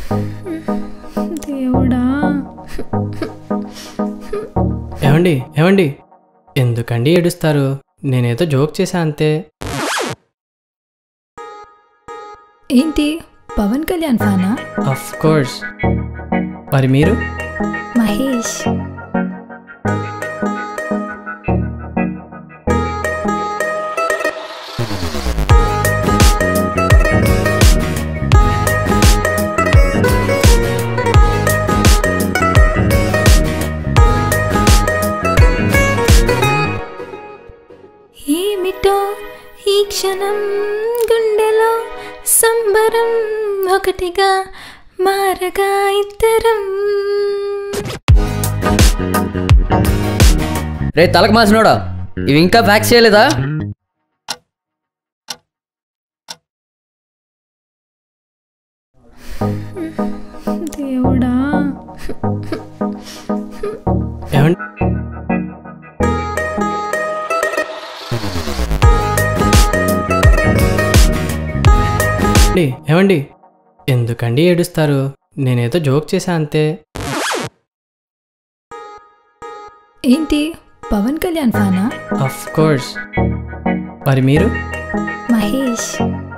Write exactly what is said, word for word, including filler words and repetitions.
దేవుడా. ఏమండి ఏమండి ఎందుకండి ఏడుస్తారు? నేనేదో జోక్ చేశా అంతే. ఏంటి పవన్ కళ్యాణ్ ఫ్యానా? Of course. మరి మీరు? మహేష్. ఏమిటో ఈ క్షణం గుండెలో సంబరం ఒకటిగా మారగా ఇద్దరం. రే తలకు మాసినోడా, ఇవి ఇంకా ప్యాక్ చేయలేదా? దేవుడా. ఏమండి ఏమండి ఎందుకండి ఏడుస్తారు? నేనేదో జోక్ చేశా అంతే. ఏంటి పవన్ కళ్యాణ్ ఫ్యానా? Of course. మరి మీరు? మహేష్.